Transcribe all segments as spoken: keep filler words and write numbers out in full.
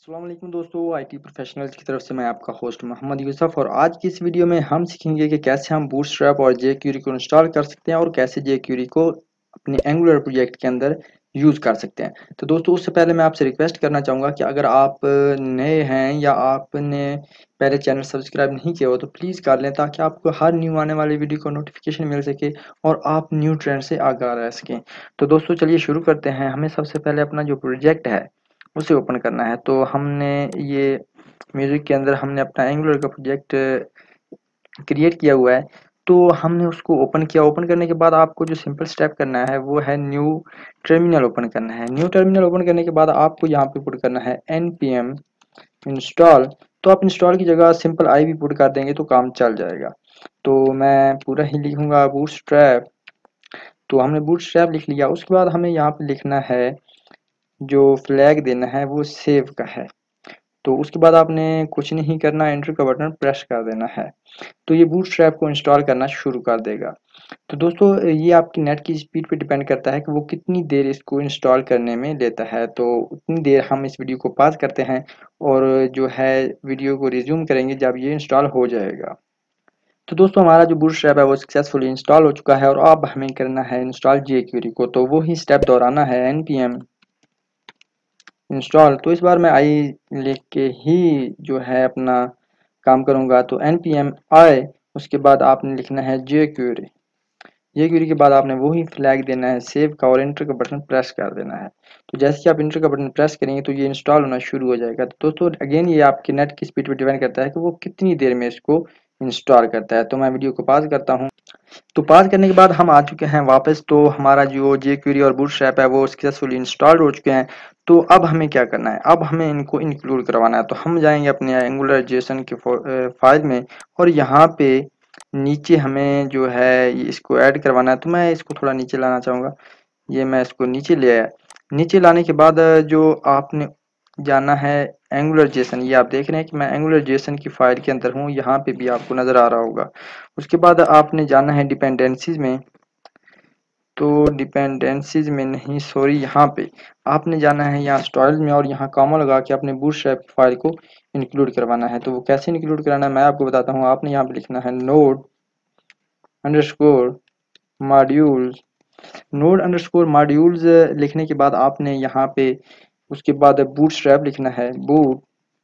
अस्सलाम वालेकुम दोस्तों, आईटी प्रोफेशनल्स की तरफ से मैं आपका होस्ट मोहम्मद यूसुफ। और आज की इस वीडियो में हम सीखेंगे कि कैसे हम बूटस्ट्रैप और जेक्यूरी को इंस्टॉल कर सकते हैं और कैसे जेक्यूरी को अपने एंगुलर प्रोजेक्ट के अंदर यूज़ कर सकते हैं। तो दोस्तों, उससे पहले मैं आपसे रिक्वेस्ट करना चाहूँगा कि अगर आप नए हैं या आपने पहले चैनल सब्सक्राइब नहीं किया हो तो प्लीज़ कर लें, ताकि आपको हर न्यू आने वाली वीडियो का नोटिफिकेशन मिल सके और आप न्यू ट्रेंड से आगाह रह सकें। तो दोस्तों, चलिए शुरू करते हैं। हमें सबसे पहले अपना जो प्रोजेक्ट है उसे ओपन करना है। तो हमने ये म्यूजिक के अंदर हमने अपना एंगुलर का प्रोजेक्ट क्रिएट किया हुआ है। तो हमने उसको ओपन किया। ओपन करने के बाद आपको जो सिंपल स्टेप करना है वो है न्यू टर्मिनल ओपन करना है। न्यू टर्मिनल ओपन करने के बाद आपको यहाँ पे पुट करना है npm इंस्टॉल। तो आप इंस्टॉल की जगह सिंपल आई भी पुट कर देंगे तो काम चल जाएगा। तो मैं पूरा ही लिखूंगा बूटस्ट्रैप। तो हमने बूटस्ट्रैप लिख लिया। उसके बाद हमें यहाँ पे लिखना है, जो फ्लैग देना है वो सेव का है। तो उसके बाद आपने कुछ नहीं करना, एंटर का बटन प्रेस कर देना है। तो ये बूटस्ट्रैप को इंस्टॉल करना शुरू कर देगा। तो दोस्तों, ये आपकी नेट की स्पीड पे डिपेंड करता है कि वो कितनी देर इसको इंस्टॉल करने में लेता है। तो उतनी देर हम इस वीडियो को पॉज करते हैं और जो है वीडियो को रिज्यूम करेंगे जब ये इंस्टॉल हो जाएगा। तो दोस्तों, हमारा जो बूटस्ट्रैप है वो सक्सेसफुली इंस्टॉल हो चुका है और अब हमें करना है इंस्टॉल जेक्यूरी को। तो वो ही स्टेप दोहराना है, npm इंस्टॉल। तो इस बार मैं आई लिख के ही जो है अपना काम करूंगा। तो npm आई, उसके बाद आपने लिखना है jQuery। jQuery के बाद आपने वही फ्लैग देना है सेव का और इंटर का बटन प्रेस कर देना है। तो जैसे कि आप इंटर का बटन प्रेस करेंगे तो ये इंस्टॉल होना शुरू हो जाएगा। तो दोस्तों, अगेन ये आपके नेट की स्पीड पर डिपेंड करता है कि वो कितनी देर में इसको इंस्टॉल करता है। तो मैं वीडियो को पॉज करता हूँ। तो पास करने के बाद हम आ चुके हैं वापस। तो हमारा जो जेक्यूरी और बूटस्ट्रैप है वो सक्सेसफुली इंस्टॉल्ड हो चुके हैं। तो अब हमें क्या करना है, अब हमें इनको इंक्लूड करवाना है। तो हम जाएंगे अपने एंगुलर जेसन के फाइल में और यहाँ पे नीचे हमें जो है ये इसको ऐड करवाना है। तो मैं इसको थोड़ा नीचे लाना चाहूँगा। ये मैं इसको नीचे ले आया। नीचे लाने के बाद जो आपने जाना है एंगुलर जेसन, ये आप देख रहे हैं कि मैं एंगुलर जेसन की फाइल के अंदर हूँ, यहाँ पे भी आपको नजर आ रहा होगा। उसके बाद आपने जाना है डिपेंडेंसीज में। तो डिपेंडेंसीज में नहीं, सॉरी, यहाँ पे आपने जाना है यहाँ स्टाइल में और यहाँ कॉमा लगा के अपने बूटस्ट्रैप फाइल को इंक्लूड करवाना है। तो वो कैसे इंक्लूड कराना है मैं आपको बताता हूँ। आपने यहाँ पे लिखना है node underscore modules. Node underscore modules लिखने के बाद आपने यहाँ पे उसके बाद बूटस्ट्रैप लिखना है, बूट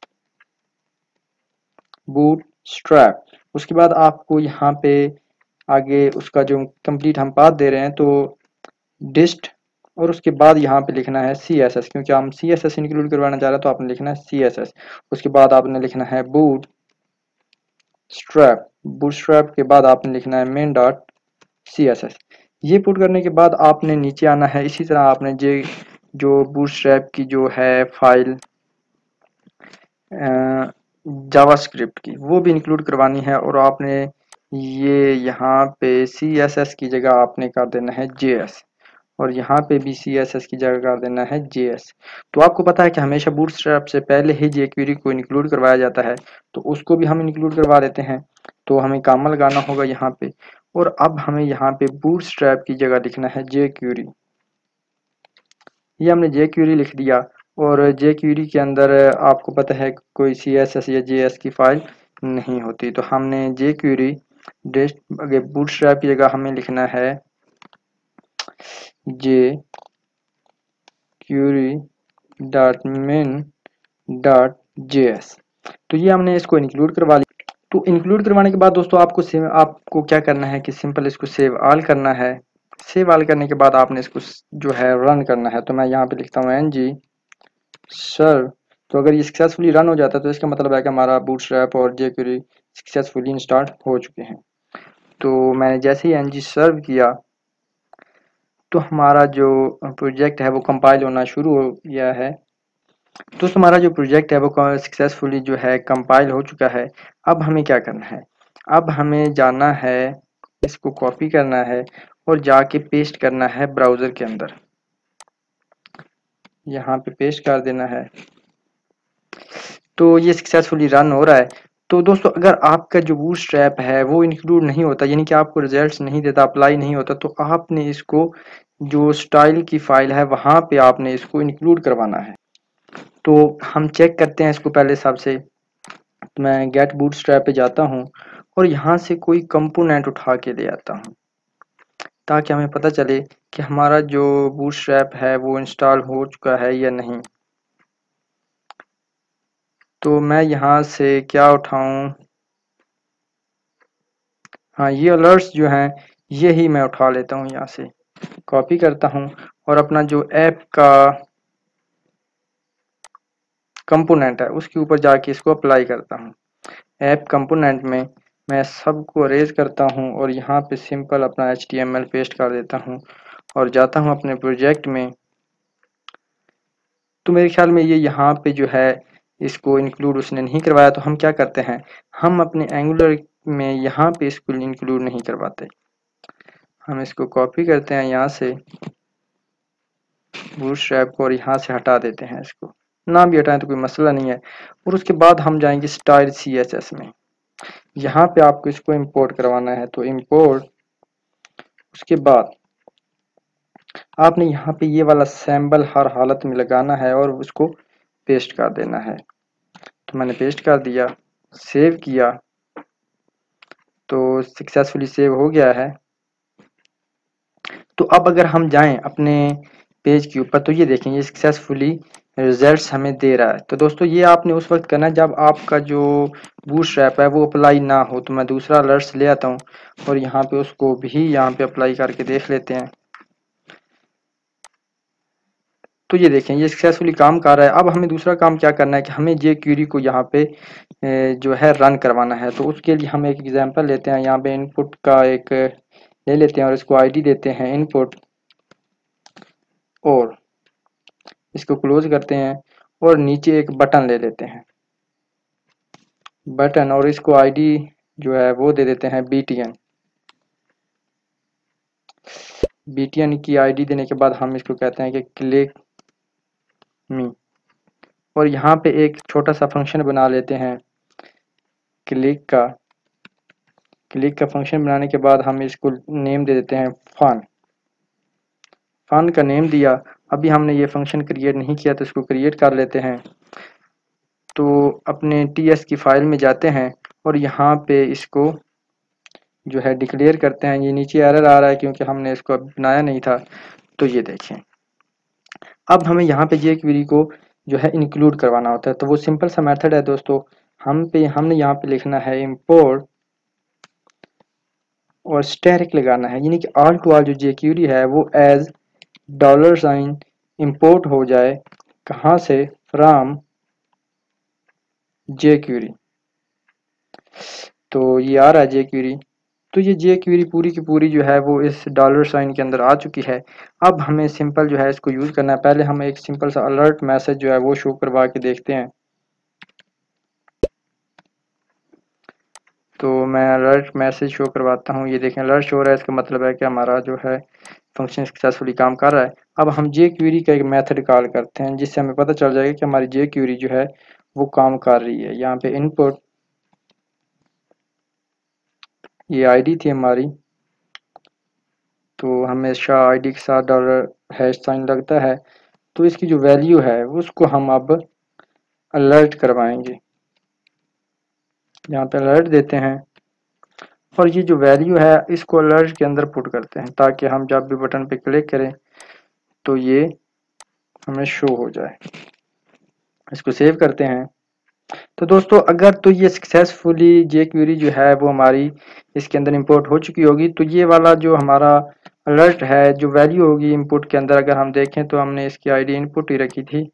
बूटस्ट्रैप। उसके बाद आपको यहाँ पे आगे उसका जो कंप्लीट हम पाथ दे रहे हैं तो डिस्ट, और उसके बाद यहाँ पे लिखना है सी एस एस, क्योंकि हम सी एस एस इंक्लूड करवाना चाह रहे हैं तो आपने लिखना है सी एस एस। उसके बाद आपने लिखना है बूट स्ट्रैप। बूट स्ट्रैप के बाद आपने लिखना है main dot C S S. ये पुट करने के बाद आपने नीचे आना है। इसी तरह आपने जे जो बूट स्ट्रैप की जो है फाइल जावास्क्रिप्ट की वो भी इंक्लूड करवानी है और आपने ये यहाँ पे सी एस एस की जगह आपने कर देना है जे एस और यहाँ पे भी सी एस एस की जगह कर देना है जे एस। तो आपको पता है कि हमेशा बूटस्ट्रैप से पहले ही जेक्वेरी को इंक्लूड करवाया जाता है, तो उसको भी हम इंक्लूड करवा देते हैं। तो हमें कामा लगाना होगा यहाँ पे और अब हमें यहाँ पे बूटस्ट्रैप की जगह लिखना है जेक्वेरी। ये हमने जेक्वेरी लिख दिया और जेक्वेरी के अंदर आपको पता है कोई सी एस एस या जे एस की फाइल नहीं होती। तो हमने जेक्वेरी डेस्ट बूटस्ट्रैप की जगह हमें लिखना है jQuery dot main dot J S. तो ये हमने इसको इंक्लूड करवा लिया। तो इंक्लूड करवाने के बाद दोस्तों आपको आपको क्या करना है कि सिंपल इसको सेव ऑल करना है। सेव ऑल करने के बाद आपने इसको जो है रन करना है। तो मैं यहाँ पे लिखता हूँ एन जी सर। तो अगर ये सक्सेसफुली रन हो जाता है तो इसका मतलब है कि हमारा बूटस्ट्रैप और जेक्वेरी सक्सेसफुली इंस्टॉल हो चुके हैं। तो मैंने जैसे ही एन जी सर्व किया तो हमारा जो प्रोजेक्ट है वो कंपाइल होना शुरू हो गया है। तो हमारा जो प्रोजेक्ट है वो सक्सेसफुली जो है कंपाइल हो चुका है। अब हमें क्या करना है, अब हमें जाना है, इसको कॉपी करना है और जाके पेस्ट करना है ब्राउज़र के अंदर। यहाँ पे पेस्ट कर देना है। तो ये सक्सेसफुली रन हो रहा है। तो दोस्तों, अगर आपका जो बूटस्ट्रैप है वो इंक्लूड नहीं होता, यानी कि आपको रिजल्ट्स नहीं देता, अप्लाई नहीं होता, तो आपने इसको जो स्टाइल की फाइल है वहाँ पे आपने इसको इंक्लूड करवाना है। तो हम चेक करते हैं इसको पहले सबसे। तो मैं गेट बूटस्ट्रैप पे जाता हूँ और यहाँ से कोई कंपोनेंट उठा के ले आता हूँ, ताकि हमें पता चले कि हमारा जो बूटस्ट्रैप है वो इंस्टॉल हो चुका है या नहीं। तो मैं यहाँ से क्या उठाऊँ, हाँ ये अलर्ट्स जो हैं ये ही मैं उठा लेता हूँ, यहाँ से कॉपी करता हूँ और अपना जो ऐप का कंपोनेंट है उसके ऊपर जाके इसको अप्लाई करता हूँ। ऐप कंपोनेंट में मैं सबको अरेज करता हूँ और यहाँ पे सिंपल अपना H T M L paste कर देता हूँ और जाता हूँ अपने प्रोजेक्ट में। तो मेरे ख्याल में ये यहाँ पे जो है इसको इंक्लूड उसने नहीं करवाया, तो हम क्या करते हैं, हम अपने एंगुलर में यहाँ पे इसको इंक्लूड नहीं करवाते। हम इसको कॉपी करते हैं यहाँ से बूटस्ट्रैप को और यहाँ से हटा देते हैं, इसको ना भी हटाएं तो कोई मसला नहीं है। और उसके बाद हम जाएंगे स्टाइल सी एस एस में, यहाँ पे आपको इसको इंपोर्ट करवाना है। तो इंपोर्ट, उसके बाद आपने यहाँ पे ये वाला सैम्बल हर हालत में लगाना है और उसको पेस्ट कर देना है। तो मैंने पेस्ट कर दिया, सेव किया, तो सक्सेसफुली सेव हो गया है। तो अब अगर हम जाएं अपने पेज के ऊपर तो ये देखें ये सक्सेसफुली रिजल्ट्स हमें दे रहा है। तो दोस्तों ये आपने उस वक्त करना है जब आपका जो बूटस्ट्रैप है वो अप्लाई ना हो। तो मैं दूसरा अलर्ट्स ले आता हूँ और यहाँ पे उसको भी यहाँ पे अप्लाई करके देख लेते हैं। तो ये देखें ये सक्सेसफुली काम कर रहा है। अब हमें दूसरा काम क्या करना है कि हमें जे क्यूरी को यहाँ पे जो है रन करवाना है। तो उसके लिए हम एक एग्जांपल लेते हैं, यहाँ पे इनपुट का एक ले लेते हैं और इसको आईडी देते हैं इनपुट, और इसको क्लोज करते हैं और नीचे एक बटन ले लेते हैं बटन, और इसको आईडी जो है वो दे देते हैं बीटीएन। बीटीएन की आईडी देने के बाद हम इसको कहते हैं कि क्लिक मी, और यहाँ पे एक छोटा सा फंक्शन बना लेते हैं क्लिक का। क्लिक का फंक्शन बनाने के बाद हम इसको नेम दे देते हैं फन। फन का नेम दिया। अभी हमने ये फंक्शन क्रिएट नहीं किया तो इसको क्रिएट कर लेते हैं। तो अपने टीएस की फाइल में जाते हैं और यहाँ पे इसको जो है डिक्लेयर करते हैं। ये नीचे एरर आ रहा है क्योंकि हमने इसको बनाया नहीं था। तो ये देखें अब हमें यहाँ पे जे क्वेरी को जो है इंक्लूड करवाना होता है। तो वो सिंपल सा मेथड है दोस्तों, हम पे हमने यहाँ पे लिखना है इंपोर्ट और स्टैटिक लगाना है, यानी कि ऑल टू ऑल जो जे क्वेरी है वो एज डॉलर साइन इंपोर्ट हो जाए। कहाँ से, फ्रॉम जे क्वेरी। तो ये आ रहा है जे क्वेरी। तो ये जे क्वेरी पूरी की पूरी जो है वो इस डॉलर साइन के अंदर आ चुकी है। अब हमें सिंपल जो है इसको यूज़ करना है। पहले हम एक सिंपल सा अलर्ट मैसेज जो है वो शो करवा के देखते हैं। तो मैं अलर्ट मैसेज शो करवाता हूँ। ये देखें अलर्ट शो हो रहा है, इसका मतलब है कि हमारा जो है फंक्शन सक्सेसफुली काम कर रहा है। अब हम जे क्वेरी का एक मेथड कॉल करते हैं जिससे हमें पता चल जाएगा कि हमारी जे क्वेरी जो है वो काम कर रही है। यहाँ पे इनपुट, ये आईडी थी हमारी, तो हमेशा आईडी के साथ डॉलर हैश साइन लगता है। तो इसकी जो वैल्यू है उसको हम अब अलर्ट करवाएंगे। यहाँ पे अलर्ट देते हैं और ये जो वैल्यू है इसको अलर्ट के अंदर पुट करते हैं ताकि हम जब भी बटन पे क्लिक करें तो ये हमें शो हो जाए। इसको सेव करते हैं। तो दोस्तों अगर तो ये सक्सेसफुली जे क्वेरी जो है वो हमारी इसके अंदर इंपोर्ट हो चुकी होगी, तो ये वाला जो हमारा अलर्ट है जो वैल्यू होगी इनपुट के अंदर, अगर हम देखें तो हमने इसकी आईडी इनपुट ही रखी थी।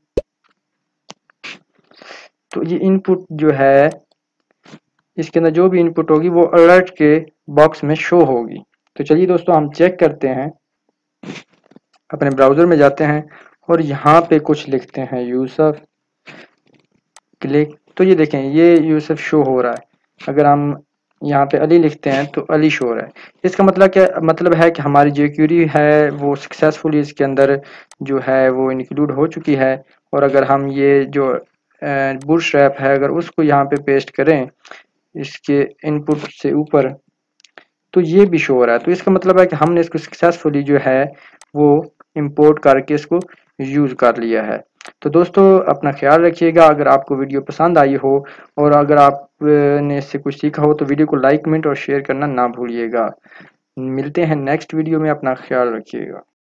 तो ये इनपुट जो है इसके अंदर जो भी इनपुट होगी वो अलर्ट के बॉक्स में शो होगी। तो चलिए दोस्तों हम चेक करते हैं, अपने ब्राउज़र में जाते हैं और यहाँ पे कुछ लिखते हैं यूसुफ क्लिक। तो ये देखें ये यूसुफ शो हो रहा है। अगर हम यहाँ पे अली लिखते हैं तो अली शो हो रहा है। इसका मतलब क्या मतलब है कि हमारी जो क्वेरी है वो सक्सेसफुली इसके अंदर जो है वो इंक्लूड हो चुकी है। और अगर हम ये जो बूटस्ट्रैप है अगर उसको यहाँ पे पेस्ट करें इसके इनपुट से ऊपर तो ये भी शो हो रहा है। तो इसका मतलब है कि हमने इसको सक्सेसफुली जो है वो इंपोर्ट करके इसको यूज कर लिया है। तो दोस्तों अपना ख्याल रखिएगा। अगर आपको वीडियो पसंद आई हो और अगर आपने इससे कुछ सीखा हो तो वीडियो को लाइक, कमेंट और शेयर करना ना भूलिएगा। मिलते हैं नेक्स्ट वीडियो में, अपना ख्याल रखिएगा।